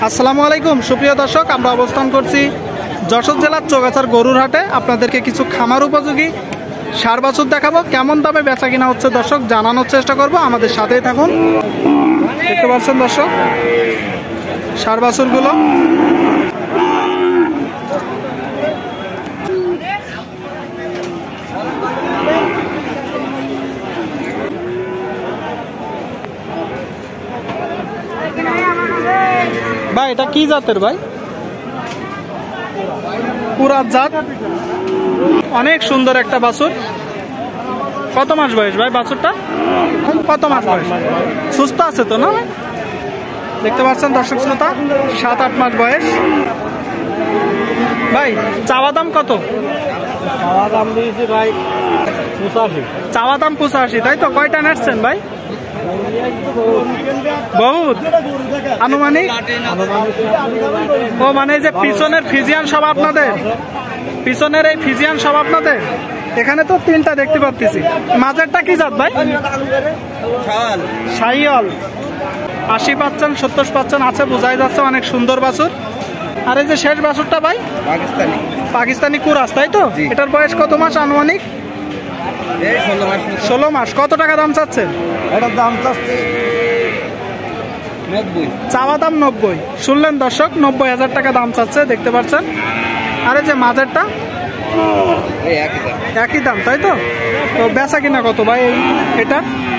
আসসালামু আলাইকুম সুপ্রিয় দর্শক, আমরা অবস্থান করছি যশোর জেলার চৌগাছার গরুর হাটে। আপনাদেরকে কিছু খামার উপযোগী ষাঁড় বাছুর দেখাবো। কেমন দামে বেচা কিনা হচ্ছে দর্শক জানানোর চেষ্টা করব, আমাদের সাথেই থাকুন। দেখতে পাচ্ছেন দর্শক ষাঁড় বাছুরগুলো। ভাই এটা কি জাতের ভাই? পুরাত জাত, অনেক সুন্দর একটা বাছুর। কত মাস বয়স ভাই বাছুরটা? কত মাস বয়স? সুস্থ আছে তো না? দেখতে পাচ্ছেন দর্শক শ্রোতা 7-8 মাস বয়স। ভাই চাওয়া দাম কত? চাওয়া দাম দিয়েছি ভাই 85। চাওয়া দাম 85, তাই তো? কয়টা নেটছেন ভাই? বহুত আনুমানিক। ও মানে যে পিছনের ফিজিয়ান সব আপনাদের? পিছনের এই ফিজিয়ান সব আপনাদের? এখানে তো 3টা দেখতে পাচ্ছি। মাঝেরটা কি জাত ভাই? শাহিওয়াল। 80 পাচ্ছেন 70 পাচ্ছেন আছে, বোঝাই যাচ্ছে অনেক সুন্দর বাছুর। আর এই যে শেষ বাছুরটা ভাই পাকিস্তানি কুরাস, তাই তো? এটার বয়স কত মাস আনুমানিক? 16 মাস। কত টাকা দাম চাচ্ছেন? এটার দাম চাচ্ছি 90। চাওয়া দাম 90। শুনলেন দর্শক, 90,000 টাকা দাম চাচ্ছে, দেখতে পাচ্ছেন। আর এই যে মাঝেরটা একই দাম, তাই তো? তো বেচা কিনা কত ভাই এটা?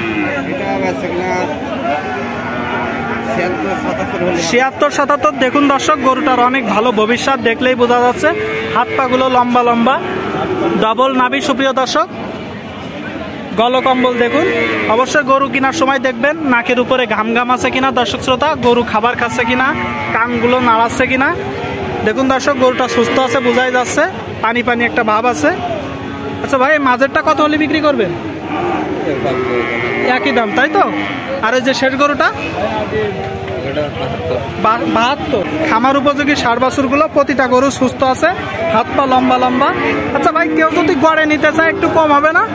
76-77। দেখুন দর্শক গরুটার অনেক ভালো ভবিষ্যৎ, দেখলেই বোঝা যাচ্ছে। হাত পা গুলো লম্বা লম্বা, ডবল নাভি। সুপ্রিয় দর্শক গলকম্বল দেখুন। অবশ্যই গরু কেনার সময় দেখবেন নাকের উপরে ঘাম ঘাম আছে কিনা দর্শক শ্রোতা, গরু খাবার খাচ্ছে কিনা, কানগুলো নাড়াচ্ছে কিনা। দেখুন দর্শক গরুটা সুস্থ আছে, বোঝাই যাচ্ছে। পানি পানি একটা ভাব আছে। আচ্ছা ভাই মাঝেরটা কত হলে বিক্রি করবেন? একই দাম, তাই তো? আর এই যে শেষ গরুটা 72। খামার উপযোগী ষাঁড় বাছুরগুলো, প্রতিটা গরু সুস্থ আছে, হাত পা লম্বা লম্বা। আচ্ছা ভাই কেউ যদি গড়ে নিতে চায় একটু কম হবে না?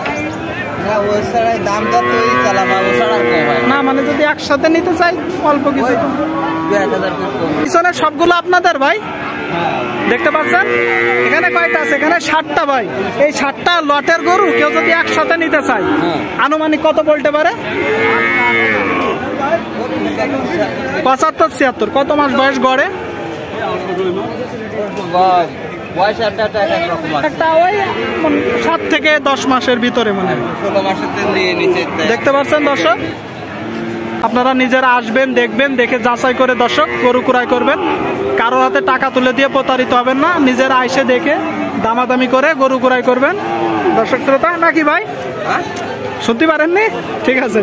না মানে যদি একসাথে নিতে চাই অল্প কিছু। পিছনে সবগুলো আপনাদের ভাই? দেখতে পাচ্ছেন এখানে কয়টা আছে? এখানে 7টা ভাই। এই 7টা লটের গরু কেউ যদি একসাথে নিতে চায় আনুমানিক কত বলতে পারে? 75-76। কত মাস বয়স গড়ে? একটা ওই 7 থেকে 10 মাসের ভিতরে মনে হয়। দেখতে পাচ্ছেন দর্শক, আপনারা নিজেরা আসবেন, দেখবেন, দেখে যাচাই করে দর্শক গরু ক্রয় করবেন। কারোর হাতে টাকা তুলে দিয়ে প্রতারিত হবেন না, নিজেরা আইসে দেখে দামাদামি করে গরু ক্রয় করবেন দর্শক শ্রোতা। নাকি ভাই শুনতে পারেননি? ঠিক আছে।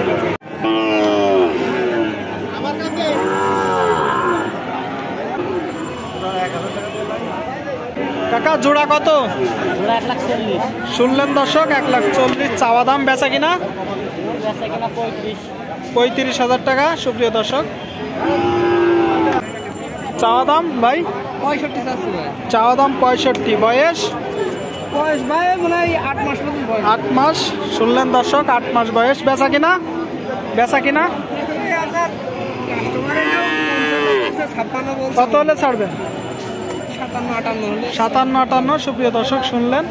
কাকা জোড়া কত? জোড়া 1,40,000। শুনলেন দর্শক 1,40,000 চাওয়া দাম। বেচা কিনা 35,000 টাকা। সুপ্রিয় দর্শক চাওয়া দাম ভাই 65 চাওয়া দাম 65। বয়স ভাই মনে হয় 8 মাস মতন বয়স। 8 মাস। শুনলেন দর্শক 8 মাস বয়স। বেচা কিনা 56 কত হলে ছাড়বেন? 57-58। সুপ্রিয় দর্শক শুনলেন।